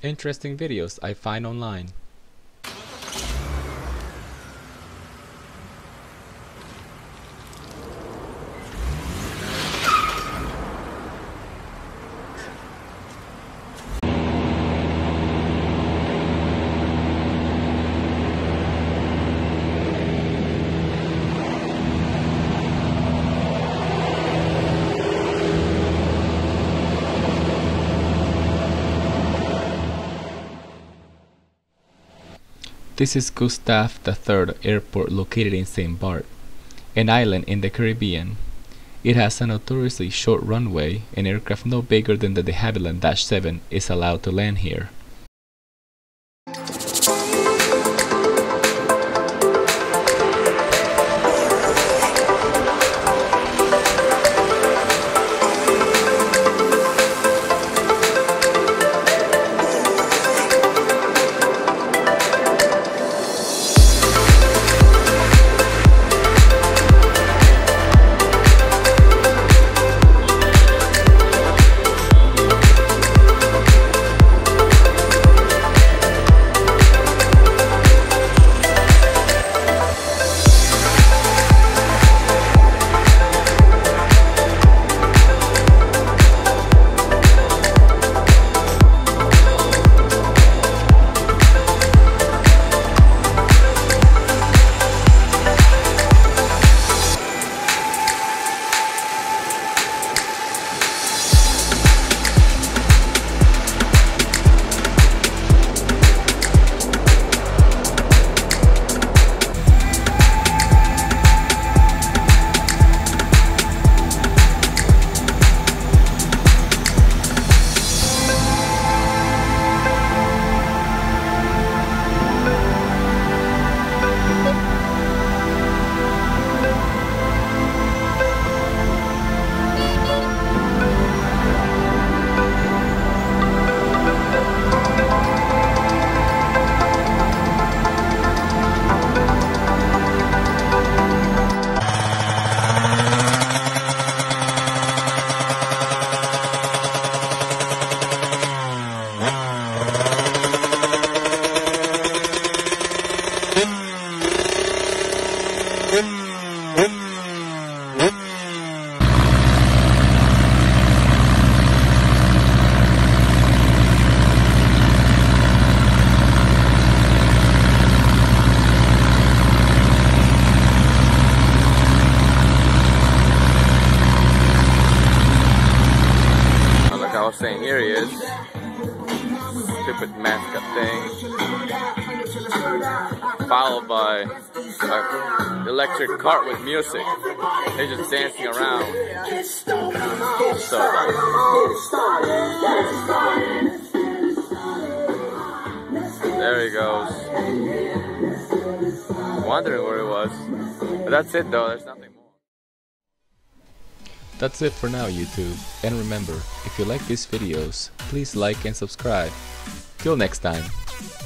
Interesting videos I find online. This is Gustav III Airport located in St. Bart, an island in the Caribbean. It has a notoriously short runway, and aircraft no bigger than the de Havilland-7 is allowed to land here. Saying here he is, stupid mascot thing, followed by an electric cart with music. They're just dancing around. So there he goes. Wondering where he was. But that's it though, there's nothing more. That's it for now, YouTube, and remember, if you like these videos, please like and subscribe. Till next time.